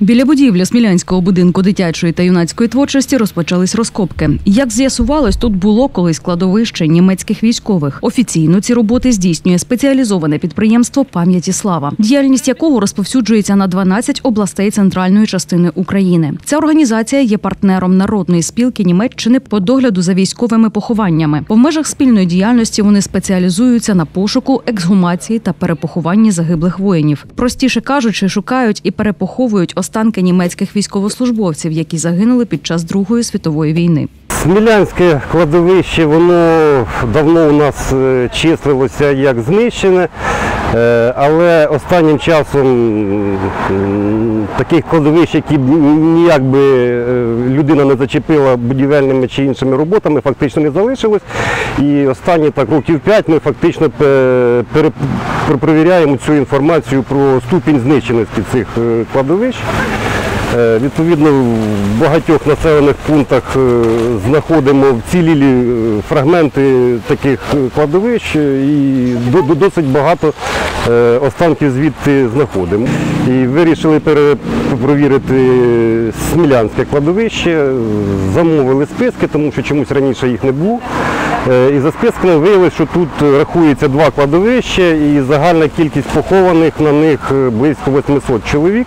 Біля будівлі Смілянського будинку дитячої та юнацької творчості розпочались розкопки. Як з'ясувалось, тут було колись кладовище німецьких військових. Офіційно ці роботи здійснює спеціалізоване підприємство «Пам'яті Слава», діяльність якого розповсюджується на 12 областей центральної частини України. Ця організація є партнером Народної спілки Німеччини по догляду за військовими похованнями. В межах спільної діяльності вони спеціалізуються на пошуку, ексгумації та перепохованні загиблих воїнів. Простіше кажучи, шукають і перепоховують останки німецьких військовослужбовців, які загинули під час Другої світової війни. Смілянське кладовище, воно давно у нас числилося як знищене, але останнім часом таких кладовищ, які ніяк би людина не зачепила будівельними чи іншими роботами, фактично не залишилось. І останні років 5 ми фактично перепровіряємо цю інформацію про ступінь знищеності цих кладовищ. Відповідно, в багатьох населених пунктах знаходимо вцілілі фрагменти таких кладовищ і досить багато останків звідти знаходимо. І вирішили перепровірити Смілянське кладовище, замовили списки, тому що чомусь раніше їх не було. І за списками виявилося, що тут рахується 2 кладовища і загальна кількість похованих на них близько 800 чоловік.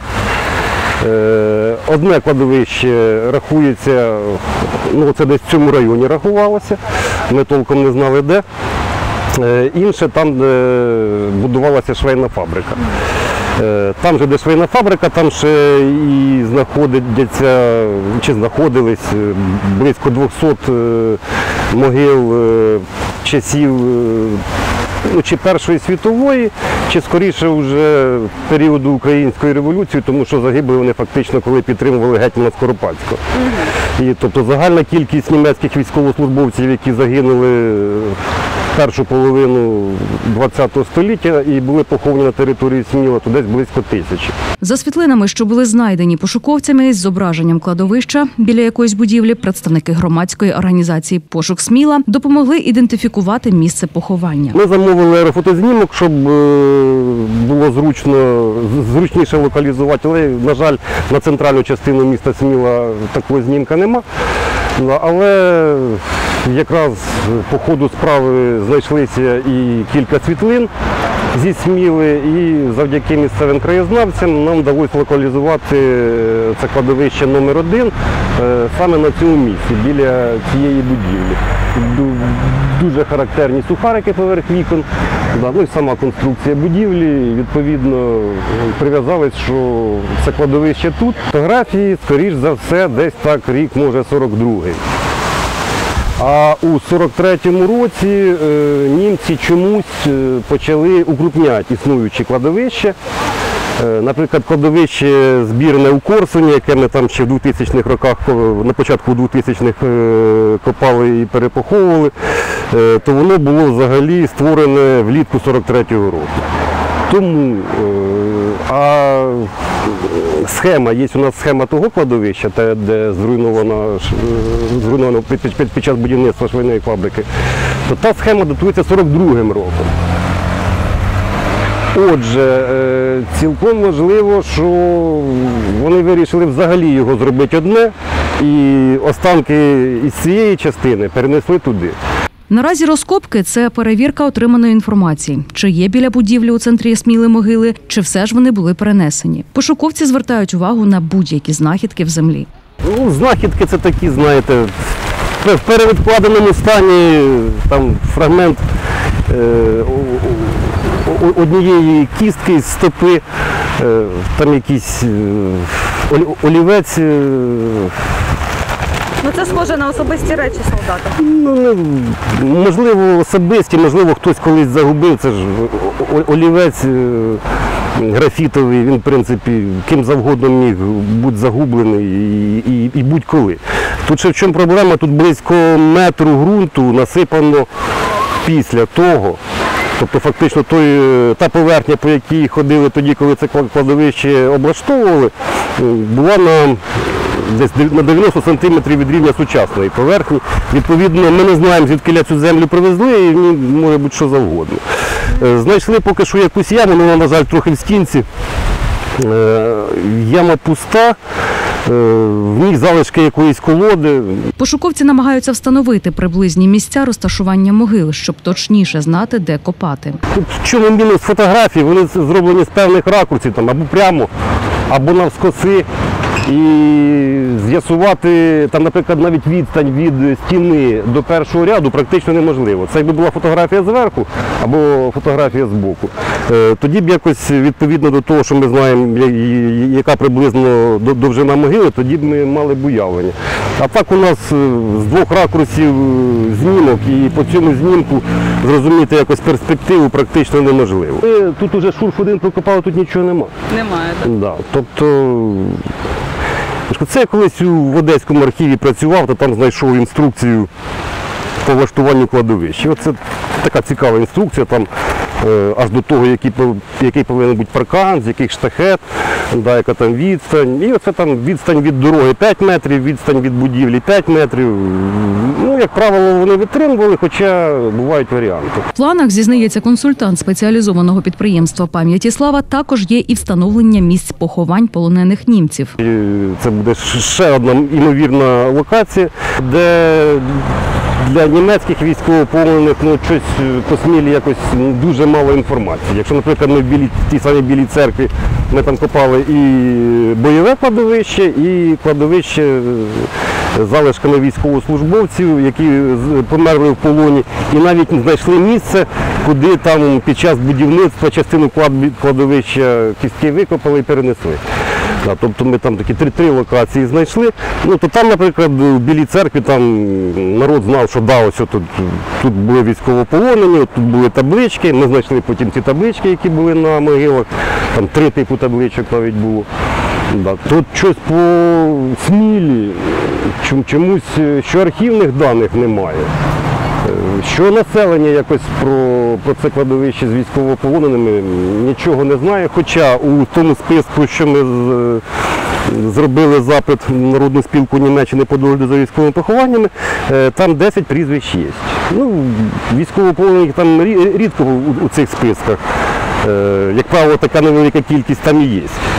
Одне кладовище рахується, це десь в цьому районі рахувалося, ми толком не знали де. Інше там, де будувалася швейна фабрика. Там же, де швейна фабрика, там ще і знаходились близько 200 могил часів чи Першої світової, чи скоріше вже періоду Української революції, тому що загибли вони фактично, коли підтримували гетьмана Скоропадського. І, тобто загальна кількість німецьких військовослужбовців, які загинули першу половину ХХ століття і були поховані на території Сміла, то десь близько 1000. За світлинами, що були знайдені пошуковцями з зображенням кладовища біля якоїсь будівлі, представники громадської організації «Пошук Сміла» допомогли ідентифікувати місце поховання. Ми замовили аерофотознімок, щоб було зручніше локалізувати, але, на жаль, на центральну частину міста Сміла такого знімка нема. Але якраз по ходу справи знайшлися і кілька світлин зі Сміли, і завдяки місцевим краєзнавцям нам вдалося локалізувати це кладовище номер 1 саме на цьому місці, біля цієї будівлі. Дуже характерні сухарики поверх вікон, і сама конструкція будівлі, відповідно, прив'язались, що це кладовище тут. Фотографії, скоріш за все, десь так рік, може, 42-й. А у 43-му році німці чомусь почали укрупняти існуючі кладовища. Наприклад, кладовище збірне у Корсуні, яке ми там ще в 2000-х роках, на початку 2000-х копали і перепоховували, то воно було взагалі створене влітку 43-го року. Тому, схема, є у нас схема того кладовища, де зруйновано під час будівництва швейної фабрики, то та схема датується 42-м роком. Отже, цілком можливо, що вони вирішили взагалі його зробити одне, і останки із цієї частини перенесли туди. Наразі розкопки – це перевірка отриманої інформації. Чи є біля будівлі у центрі Сміли могили, чи все ж вони були перенесені. Пошуковці звертають увагу на будь-які знахідки в землі. Знахідки – це такі, знаєте, в перевідкладеному стані там фрагмент однієї кістки з стопи, там якийсь олівець. Це схоже на особисті речі солдата. Можливо, особисті, можливо, хтось колись загубив. Це ж олівець графітовий, він, в принципі, ким завгодно міг бути загублений і будь-коли. Тут ще в чому проблема? Тут близько метру ґрунту насипано після того. Тобто фактично та поверхня, по якій ходили тоді, коли це кладовище облаштовували, була десь на 90 сантиметрів від рівня сучасної поверхні. Відповідно, ми не знаємо, звідки цю землю привезли, і може бути що завгодно. Знайшли поки що якусь яму, вона, на жаль, трохи в стінці. Яма пуста, в ній залишки якоїсь колоди. Пошуковці намагаються встановити приблизні місця розташування могил, щоб точніше знати, де копати. Тут в чому мінус фотографій, вони зроблені з певних ракурсів, там, або прямо, або навскоси. І з'ясувати, там, наприклад, навіть відстань від стіни до першого ряду практично неможливо. Це якби була фотографія зверху або фотографія збоку. Тоді б якось відповідно до того, що ми знаємо, яка приблизно довжина могили, тоді б ми мали б уявлення. А так у нас з двох ракурсів знімок, і по цьому знімку зрозуміти якось перспективу практично неможливо. Ми тут уже шурф один прокопали, тут нічого немає. Немає, так? Да, тобто, це я колись в Одеському архіві працював, то там знайшов інструкцію по влаштуванню кладовищ. І оце така цікава інструкція, там аж до того, який повинен бути паркан, з яких штахет, да, яка там відстань. І оце там відстань від дороги 5 метрів, відстань від будівлі 5 метрів. Ну, як правило, вони витримували, хоча бувають варіанти. В планах, зізнається консультант спеціалізованого підприємства «Пам'яті слава», також є і встановлення місць поховань полонених німців. І це буде ще одна ймовірна локація, де для німецьких військовополонених щось по Смілі якось дуже мало інформації. Якщо, наприклад, ми в тій самій Білій церкві ми там копали і бойове кладовище, і кладовище з залишками військовослужбовців, які померли в полоні, і навіть знайшли місце, куди там під час будівництва частину кладовища кістки викопали і перенесли. Тобто ми там такі три локації знайшли. Ну, то там, наприклад, в Білій церкві там народ знав, що да, ось тут були військовополонені, тут були таблички. Ми знайшли потім ці таблички, які були на могилах. Там 3 типу табличок навіть було. Да. Тут щось по Смілі, чомусь, що архівних даних немає. Що населення якось про це кладовище з військовополоненими нічого не знає, хоча у тому списку, що ми зробили запит в Народну спілку Німеччини по догляду за військовими похованнями, там 10 прізвищ є. Ну, військовополонених там рідко у цих списках. Як правило, така невелика кількість там і є.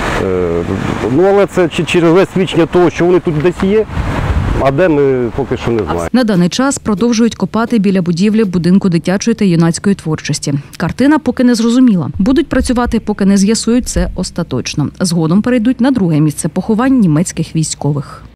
Ну, але це через свідчення того, що вони тут десь є. А де ми поки що не знаємо. На даний час продовжують копати біля будівлі будинку дитячої та юнацької творчості. Картина поки не зрозуміла. Будуть працювати, поки не з'ясують це остаточно. Згодом перейдуть на друге місце поховань німецьких військових.